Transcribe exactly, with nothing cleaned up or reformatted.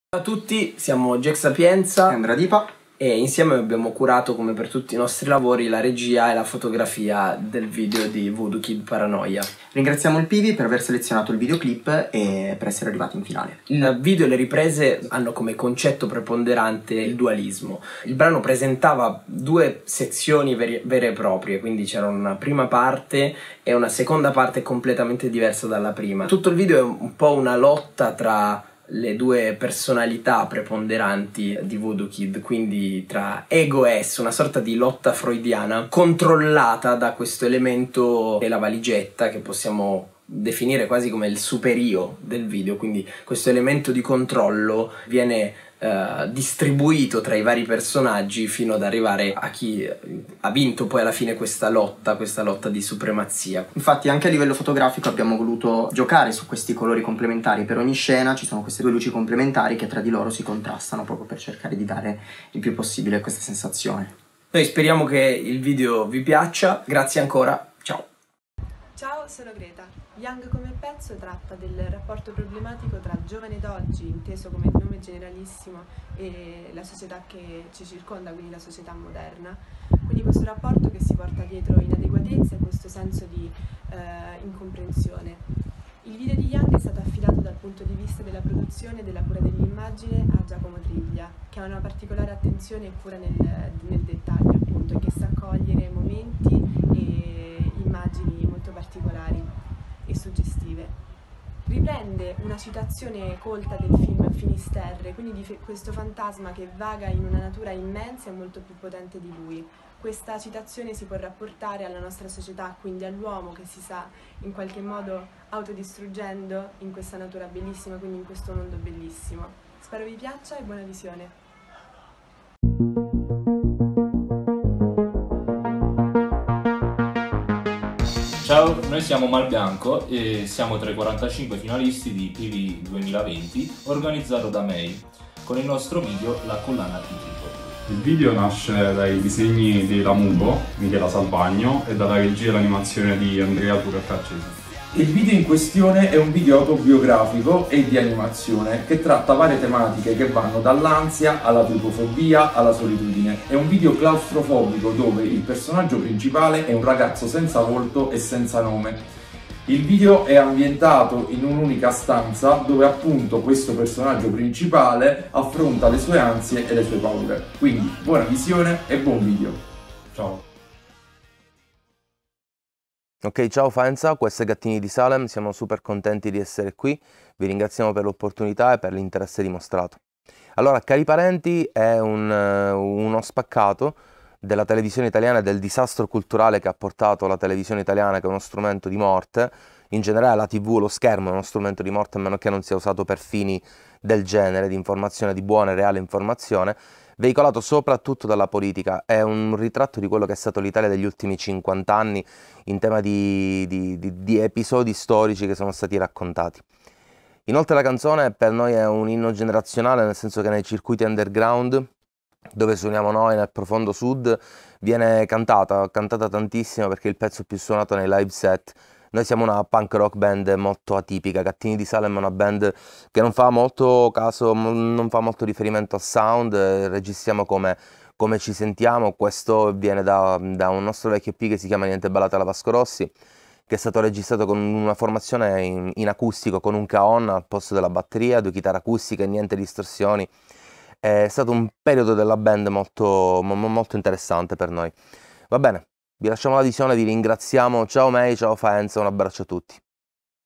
Ciao a tutti, siamo Jack Sapienza e Andrea Dipa e insieme abbiamo curato, come per tutti i nostri lavori, la regia e la fotografia del video di Voodoo Kid Paranoia. Ringraziamo il Pivi per aver selezionato il videoclip e per essere arrivati in finale. Il video e le riprese hanno come concetto preponderante il dualismo. Il brano presentava due sezioni veri, vere e proprie, quindi c'era una prima parte e una seconda parte completamente diversa dalla prima. Tutto il video è un po' una lotta tra le due personalità preponderanti di Voodoo Kid, quindi tra ego e S, una sorta di lotta freudiana controllata da questo elemento della valigetta che possiamo definire quasi come il superio del video. Quindi questo elemento di controllo viene eh, distribuito tra i vari personaggi fino ad arrivare a chi ha vinto poi alla fine questa lotta, questa lotta di supremazia. Infatti anche a livello fotografico abbiamo voluto giocare su questi colori complementari. Per ogni scena ci sono queste due luci complementari che tra di loro si contrastano proprio per cercare di dare il più possibile questa sensazione. Noi speriamo che il video vi piaccia, grazie ancora, ciao! Ciao, sono Greta. Young come pezzo tratta del rapporto problematico tra giovane d'oggi, inteso come nome generalissimo, e la società che ci circonda, quindi la società moderna. Quindi questo rapporto che si porta dietro inadeguatezza e questo senso di eh, incomprensione. Il video di Young è stato affidato dal punto di vista della produzione e della cura dell'immagine a Giacomo Triglia, che ha una particolare attenzione e cura nel, nel dettaglio, appunto, e che sa cogliere momenti e immagini molto particolari e suggestive. Riprende una citazione colta del film Finisterre, quindi di questo fantasma che vaga in una natura immensa e molto più potente di lui. Questa citazione si può rapportare alla nostra società, quindi all'uomo che si sta in qualche modo autodistruggendo in questa natura bellissima, quindi in questo mondo bellissimo. Spero vi piaccia e buona visione! Ciao, noi siamo Malbianco e siamo tra i quarantacinque finalisti di P V duemilaventi organizzato da M E I con il nostro video La collana di Tripoli. Il video nasce dai disegni di Lamugo, Michela Salvagno, e dalla regia e l'animazione di Andrea Turcaccesi. Il video in questione è un video autobiografico e di animazione che tratta varie tematiche che vanno dall'ansia alla tripofobia alla solitudine. È un video claustrofobico dove il personaggio principale è un ragazzo senza volto e senza nome. Il video è ambientato in un'unica stanza dove appunto questo personaggio principale affronta le sue ansie e le sue paure. Quindi buona visione e buon video. Ciao. Ok, ciao Faenza, questo è Gattini di Salem, siamo super contenti di essere qui, vi ringraziamo per l'opportunità e per l'interesse dimostrato. Allora, Cari Parenti è un, uno spaccato della televisione italiana e del disastro culturale che ha portato la televisione italiana, che è uno strumento di morte. In generale la tivù, lo schermo è uno strumento di morte a meno che non sia usato per fini del genere, di informazione, di buona e reale informazione, veicolato soprattutto dalla politica. È un ritratto di quello che è stato l'Italia degli ultimi cinquanta anni in tema di, di, di, di episodi storici che sono stati raccontati. Inoltre la canzone per noi è un inno generazionale, nel senso che nei circuiti underground, dove suoniamo noi nel profondo sud, viene cantata, cantata tantissimo perché è il pezzo più suonato nei live set. Noi siamo una punk rock band molto atipica. Gattini di Salem è una band che non fa molto caso, non fa molto riferimento a sound, eh, registriamo come, come ci sentiamo. Questo viene da, da un nostro vecchio E P che si chiama Niente Ballate alla Vasco Rossi, che è stato registrato con una formazione in, in acustico, con un cajon al posto della batteria, due chitarre acustiche, niente distorsioni. È stato un periodo della band molto, molto interessante per noi. Va bene. Vi lasciamo la visione, vi ringraziamo, ciao May, ciao Faenza, un abbraccio a tutti.